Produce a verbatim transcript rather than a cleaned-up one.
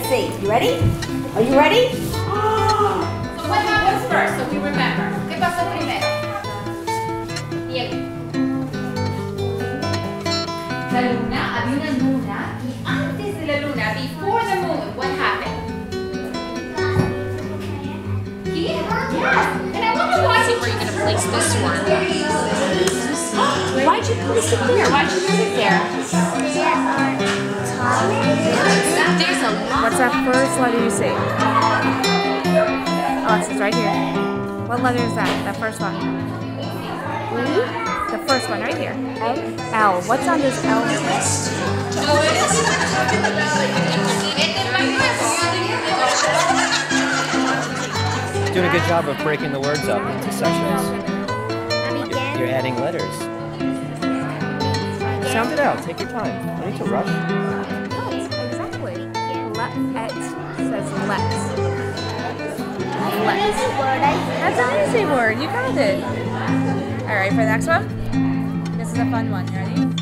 Let's see. You ready? Are you ready? So what happens first? So we remember. ¿Qué pasó primero? Diego. La luna, había una luna y antes de la luna, before the moon, what happened? Yes. And I wonder why. See where you're going to place this one. Why'd you place it there? Why'd you put it there? There's a lot. What's that first letter you say? Oh, it's right here. What letter is that? That first one? The first one right here. L. L. What's on this L? Doing a good job of breaking the words up into sections. You're, you're adding letters. Sound it out. Take your time. No need to rush. No, exactly. Let says let. Let. That's an easy word. You got it. All right, for the next one. This is a fun one. You ready?